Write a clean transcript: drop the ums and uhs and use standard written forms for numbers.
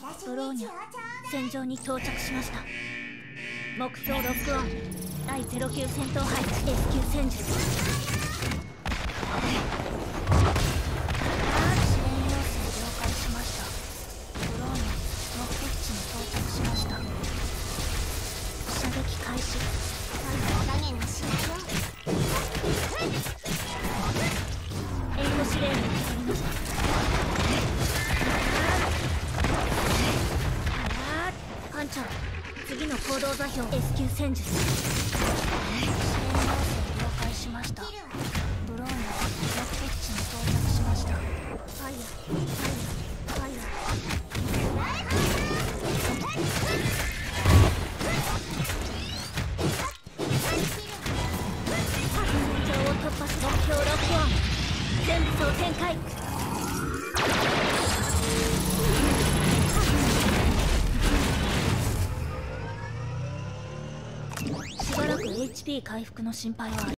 ブローニャ戦場に到着しました。目標ロックオン。第09戦闘配置 S 級戦術。支援要請了解しました。ブローニャ目的地に到着しました。射撃開始。加減にしないよ。援護指令に変わりました。班長、次の行動座標 S 級戦術。支援要請了解しました。ブローニャ目的地に到着しました。ファイヤーファイヤーファイヤー。を突破し目標ロックオン。全部総展開。しばらく HP 回復の心配はありません。